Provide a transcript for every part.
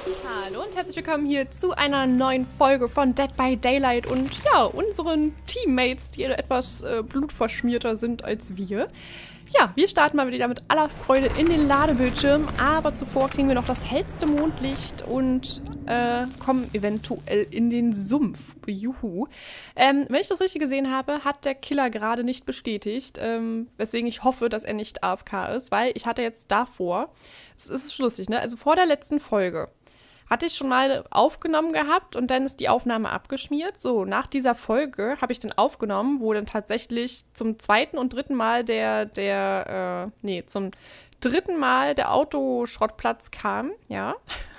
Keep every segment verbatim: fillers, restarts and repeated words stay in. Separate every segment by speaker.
Speaker 1: Hallo und herzlich willkommen hier zu einer neuen Folge von Dead by Daylight und ja, unseren Teammates, die etwas äh, blutverschmierter sind als wir. Ja, wir starten mal wieder mit aller Freude in den Ladebildschirm, aber zuvor kriegen wir noch das hellste Mondlicht und äh, kommen eventuell in den Sumpf. Juhu. Ähm, wenn ich das richtig gesehen habe, hat der Killer gerade nicht bestätigt, ähm, weswegen ich hoffe, dass er nicht A F K ist, weil ich hatte jetzt davor, es ist lustig, ne, also vor der letzten Folge, hatte ich schon mal aufgenommen gehabt und dann ist die Aufnahme abgeschmiert. So, nach dieser Folge habe ich dann aufgenommen, wo dann tatsächlich zum zweiten und dritten Mal der, der, äh, nee, zum dritten Mal der Autoschrottplatz kam, ja.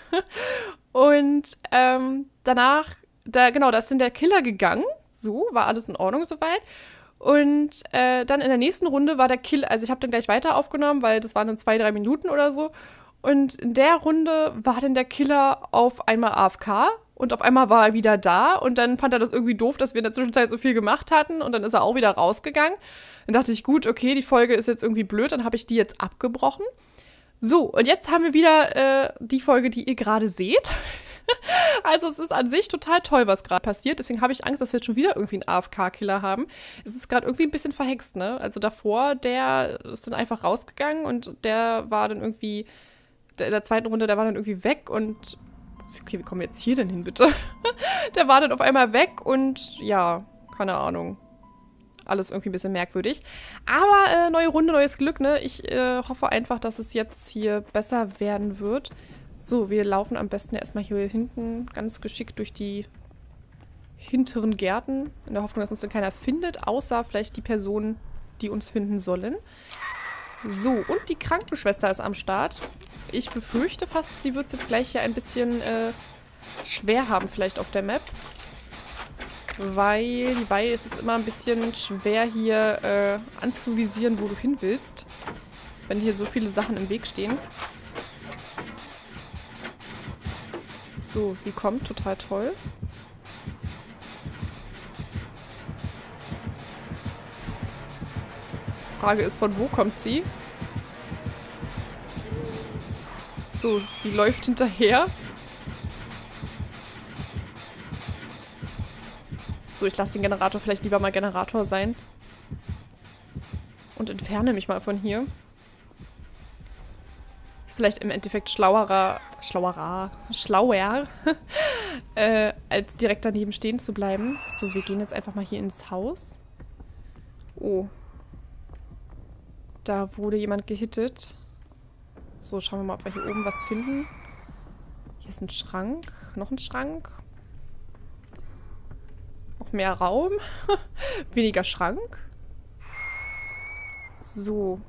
Speaker 1: Und ähm, danach, da, genau, da ist dann der Killer gegangen. So, war alles in Ordnung soweit. Und äh, dann in der nächsten Runde war der Killer, also ich habe dann gleich weiter aufgenommen, weil das waren dann zwei, drei Minuten oder so. Und in der Runde war dann der Killer auf einmal A F K und auf einmal war er wieder da und dann fand er das irgendwie doof, dass wir in der Zwischenzeit so viel gemacht hatten und dann ist er auch wieder rausgegangen. Dann dachte ich, gut, okay, die Folge ist jetzt irgendwie blöd, dann habe ich die jetzt abgebrochen. So, und jetzt haben wir wieder äh, die Folge, die ihr gerade seht. Also es ist an sich total toll, was gerade passiert. Deswegen habe ich Angst, dass wir jetzt schon wieder irgendwie einen A F K-Killer haben. Es ist gerade irgendwie ein bisschen verhext, ne? Also davor, der ist dann einfach rausgegangen und der war dann irgendwie in der zweiten Runde, der war dann irgendwie weg und okay, wie kommen wir jetzt hier denn hin, bitte? Der war dann auf einmal weg und ja, keine Ahnung. Alles irgendwie ein bisschen merkwürdig. Aber äh, neue Runde, neues Glück, ne? Ich äh, hoffe einfach, dass es jetzt hier besser werden wird. So, wir laufen am besten erstmal hier hinten ganz geschickt durch die hinteren Gärten, in der Hoffnung, dass uns dann keiner findet, außer vielleicht die Personen, die uns finden sollen. So, und die Krankenschwester ist am Start. Ich befürchte fast, sie wird es jetzt gleich hier ein bisschen äh, schwer haben vielleicht auf der Map. Weil, weil es ist immer ein bisschen schwer hier äh, anzuvisieren, wo du hin willst. Wenn hier so viele Sachen im Weg stehen. So, sie kommt, total toll. Frage ist, von wo kommt sie? So, sie läuft hinterher. So, ich lasse den Generator vielleicht lieber mal Generator sein. Und entferne mich mal von hier. Ist vielleicht im Endeffekt schlauerer, schlauerer, schlauer, äh, als direkt daneben stehen zu bleiben. So, wir gehen jetzt einfach mal hier ins Haus. Oh. Da wurde jemand gehittet. So, schauen wir mal, ob wir hier oben was finden. Hier ist ein Schrank. Noch ein Schrank. Noch mehr Raum. Weniger Schrank. So.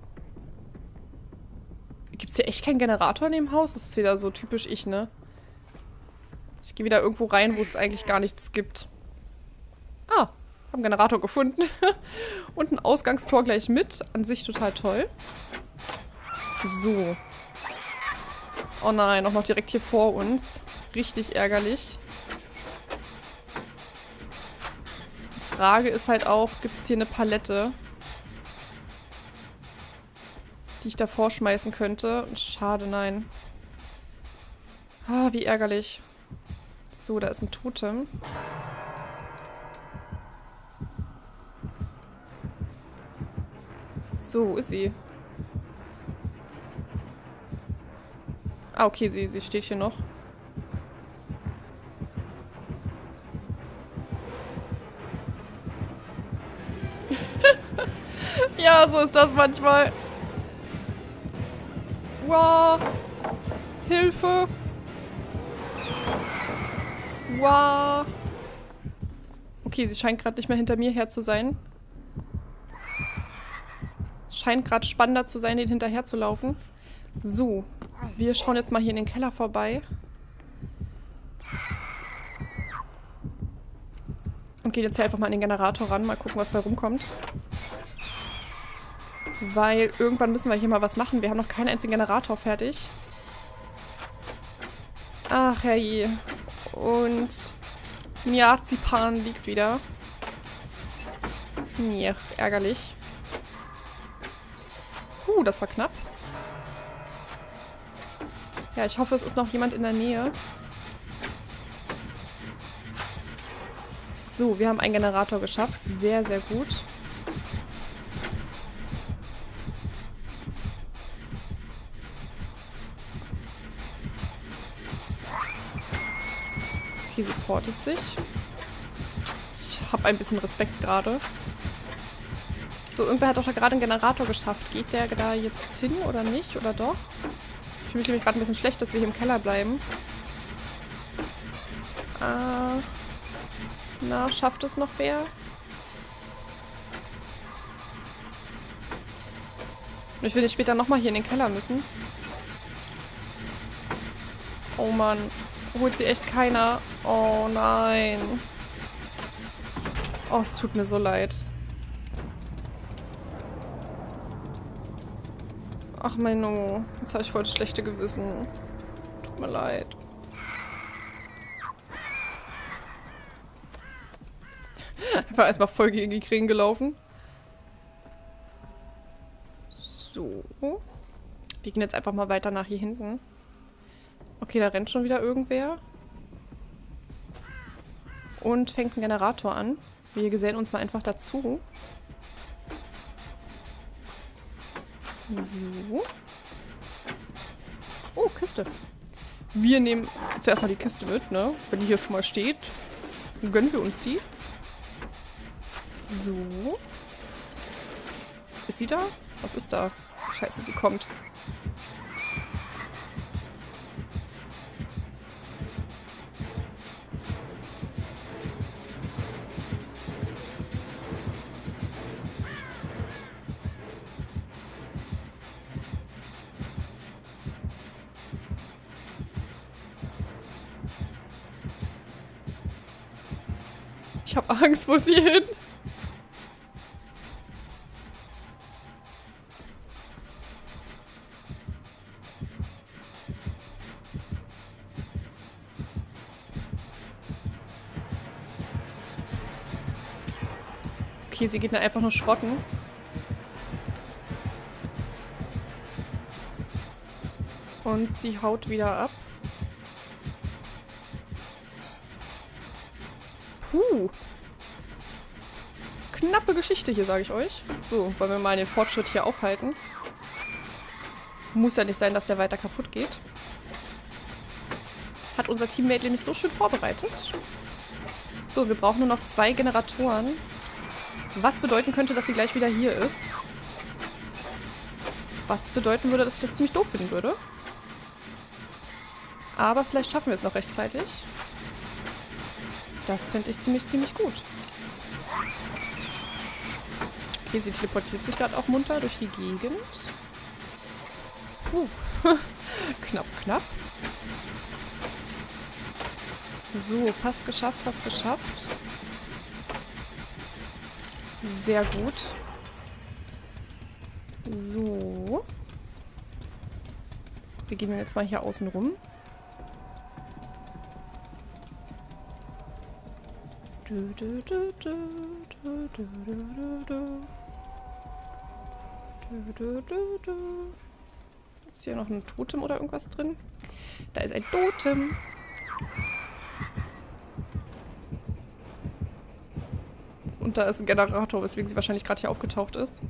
Speaker 1: Gibt es hier echt keinen Generator in dem Haus? Das ist wieder so typisch ich, ne? Ich gehe wieder irgendwo rein, wo es eigentlich gar nichts gibt. Ah, haben einen Generator gefunden. Und ein Ausgangstor gleich mit. An sich total toll. So. Oh nein, auch noch direkt hier vor uns. Richtig ärgerlich. Die Frage ist halt auch, gibt es hier eine Palette, die ich davor schmeißen könnte? Schade, nein. Ah, wie ärgerlich. So, da ist ein Totem. So, wo ist sie? Ah, okay, sie, sie steht hier noch. Ja, so ist das manchmal. Wow. Hilfe. Wow. Okay, sie scheint gerade nicht mehr hinter mir her zu sein. Es scheint gerade spannender zu sein, den hinterher zu laufen. So, wir schauen jetzt mal hier in den Keller vorbei. Und gehen jetzt hier einfach mal an den Generator ran. Mal gucken, was bei rumkommt. Weil irgendwann müssen wir hier mal was machen. Wir haben noch keinen einzigen Generator fertig. Ach, herrje. Und Miazipan liegt wieder. Ja, ärgerlich. Huh, das war knapp. Ja, ich hoffe, es ist noch jemand in der Nähe. So, wir haben einen Generator geschafft. Sehr, sehr gut. Okay, sie portet sich. Ich habe ein bisschen Respekt gerade. So, irgendwer hat doch da gerade einen Generator geschafft. Geht der da jetzt hin oder nicht? Oder doch? Ich fühle mich nämlich gerade ein bisschen schlecht, dass wir hier im Keller bleiben. Äh... Na, schafft es noch wer? Ich will nicht später nochmal hier in den Keller müssen. Oh Mann. Holt sie echt keiner. Oh nein. Oh, es tut mir so leid. Ach Menno. Jetzt habe ich voll das schlechte Gewissen. Tut mir leid. Einfach erstmal voll gegen die Krähen gelaufen. So. Wir gehen jetzt einfach mal weiter nach hier hinten. Okay, da rennt schon wieder irgendwer. Und fängt einen Generator an. Wir gesellen uns mal einfach dazu. So. Oh, Kiste. Wir nehmen zuerst mal die Kiste mit, ne? Wenn die hier schon mal steht, gönnen wir uns die. So. Ist sie da? Was ist da? Scheiße, sie kommt. Ich habe Angst, wo ist sie hin? Okay, sie geht dann einfach nur schrotten. Und sie haut wieder ab. Puh. Knappe Geschichte hier, sage ich euch. So, wollen wir mal den Fortschritt hier aufhalten. Muss ja nicht sein, dass der weiter kaputt geht. Hat unser Teammate nämlich so schön vorbereitet. So, wir brauchen nur noch zwei Generatoren. Was bedeuten könnte, dass sie gleich wieder hier ist. Was bedeuten würde, dass ich das ziemlich doof finden würde. Aber vielleicht schaffen wir es noch rechtzeitig. Das fände ich ziemlich, ziemlich gut. Okay, sie teleportiert sich gerade auch munter durch die Gegend. Puh. Knapp, knapp. So, fast geschafft, fast geschafft. Sehr gut. So. Wir gehen jetzt mal hier außen rum. Du, du, du, du, du, du, du, du. Du, du, du, du. Ist hier noch ein Totem oder irgendwas drin? Da ist ein Totem. Und da ist ein Generator, weswegen sie wahrscheinlich gerade hier aufgetaucht ist.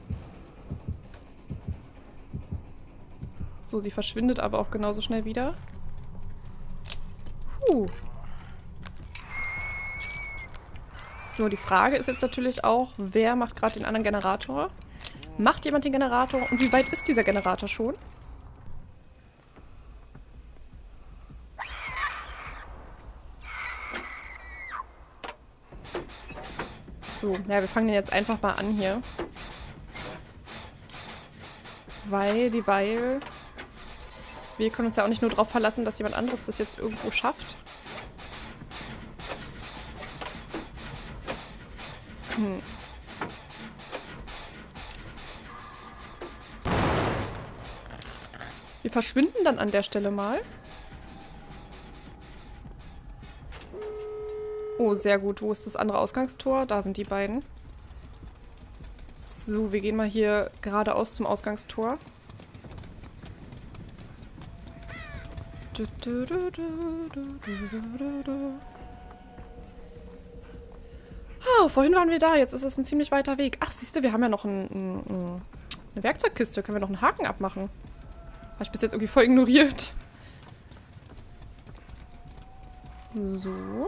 Speaker 1: So, sie verschwindet aber auch genauso schnell wieder. Puh. So, die Frage ist jetzt natürlich auch, wer macht gerade den anderen Generator? Macht jemand den Generator? Und wie weit ist dieser Generator schon? So, ja, wir fangen den jetzt einfach mal an hier. Weil, dieweil... Wir können uns ja auch nicht nur darauf verlassen, dass jemand anderes das jetzt irgendwo schafft. Hm. Wir verschwinden dann an der Stelle mal. Oh, sehr gut. Wo ist das andere Ausgangstor? Da sind die beiden. So, wir gehen mal hier geradeaus zum Ausgangstor. Oh, vorhin waren wir da, jetzt ist es ein ziemlich weiter Weg. Ach, siehst du, wir haben ja noch ein, ein, ein, eine Werkzeugkiste. Können wir noch einen Haken abmachen? Habe ich bis jetzt irgendwie voll ignoriert. So.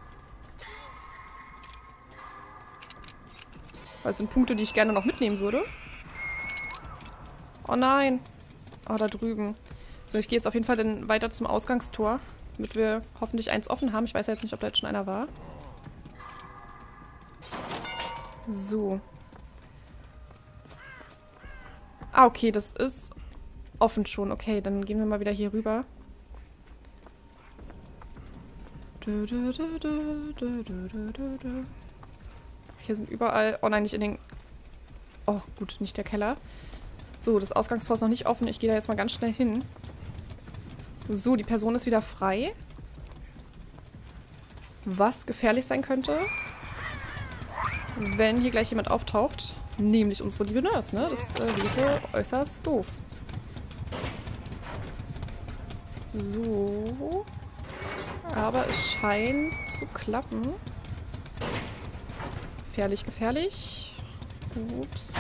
Speaker 1: Das sind Punkte, die ich gerne noch mitnehmen würde. Oh nein. Oh, da drüben. So, ich gehe jetzt auf jeden Fall dann weiter zum Ausgangstor, damit wir hoffentlich eins offen haben. Ich weiß ja jetzt nicht, ob da jetzt schon einer war. So. Ah, okay, das ist offen schon. Okay, dann gehen wir mal wieder hier rüber. Hier sind überall... Oh nein, nicht in den... Oh, gut, nicht der Keller. So, das Ausgangstor ist noch nicht offen. Ich gehe da jetzt mal ganz schnell hin. So, die Person ist wieder frei. Was gefährlich sein könnte, wenn hier gleich jemand auftaucht. Nämlich unsere liebe Nurse, ne? Das äh, wäre äußerst doof. So. Aber es scheint zu klappen. Gefährlich, gefährlich. Ups.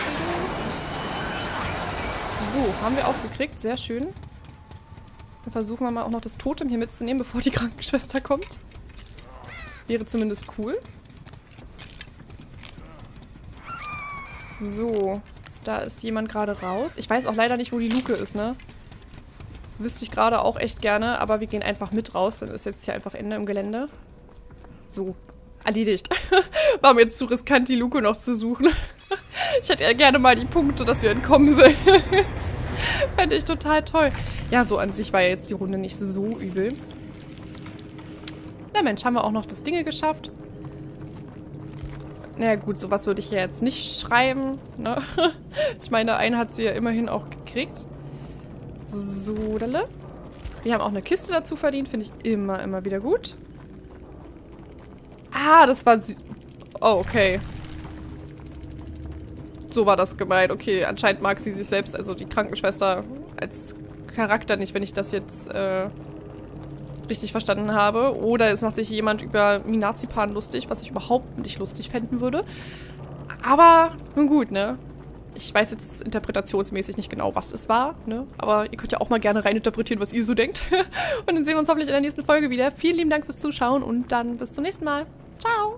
Speaker 1: So, haben wir aufgekriegt. Sehr schön. Dann versuchen wir mal auch noch das Totem hier mitzunehmen, bevor die Krankenschwester kommt. Wäre zumindest cool. So, da ist jemand gerade raus. Ich weiß auch leider nicht, wo die Luke ist, ne? Wüsste ich gerade auch echt gerne, aber wir gehen einfach mit raus. Dann ist jetzt hier einfach Ende im Gelände. So, erledigt. War mir jetzt zu riskant, die Luke noch zu suchen. Ich hätte ja gerne mal die Punkte, dass wir entkommen sind. Fände ich total toll. Ja, so an sich war ja jetzt die Runde nicht so übel. Na Mensch, haben wir auch noch das Ding geschafft. Naja gut, sowas würde ich ja jetzt nicht schreiben, ne? Ich meine, einen hat sie ja immerhin auch gekriegt. So, dalle. Wir haben auch eine Kiste dazu verdient, finde ich immer, immer wieder gut. Ah, das war sie... Oh, okay. So war das gemeint. Okay, anscheinend mag sie sich selbst, also die Krankenschwester, als Charakter nicht, wenn ich das jetzt äh, richtig verstanden habe. Oder es macht sich jemand über Minazipan lustig, was ich überhaupt nicht lustig fänden würde. Aber, nun gut, ne? Ich weiß jetzt interpretationsmäßig nicht genau, was es war, ne? Aber ihr könnt ja auch mal gerne reininterpretieren, was ihr so denkt. Und dann sehen wir uns hoffentlich in der nächsten Folge wieder. Vielen lieben Dank fürs Zuschauen und dann bis zum nächsten Mal. Ciao!